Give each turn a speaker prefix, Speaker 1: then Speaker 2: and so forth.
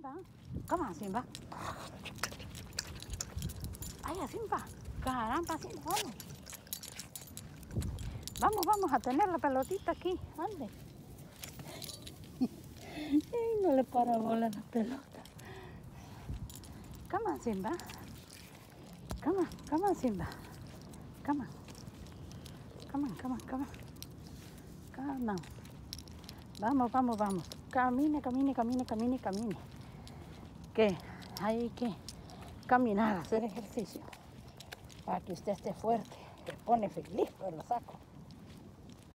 Speaker 1: Simba. Come on, Simba. Ay, Simba. Caramba, Simba, vamos. Vamos a tener la pelotita aquí. Ande. Ay, no le para bola la pelota. Come on, Simba. Come on, Simba. Come on. Vamos. Camine. Que hay que caminar, hacer ejercicio. Para que usted esté fuerte. Se pone feliz, pero lo saco.